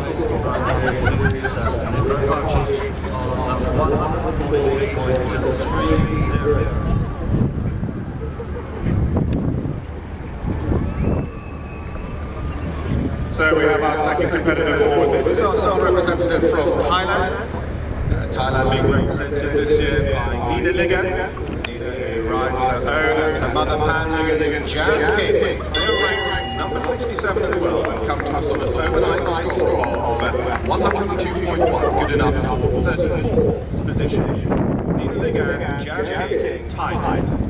So we have our second competitor forward. This is our self-representative from Thailand. Thailand being represented this year by Ligon. Nina, who rides her own, and her mother Pan Ligon's Jazz King. They are ranked number 67 in the world and come to us on an overnight score of 102.1, good enough for 34th position. Nina Ligon, Jazz King, Thailand.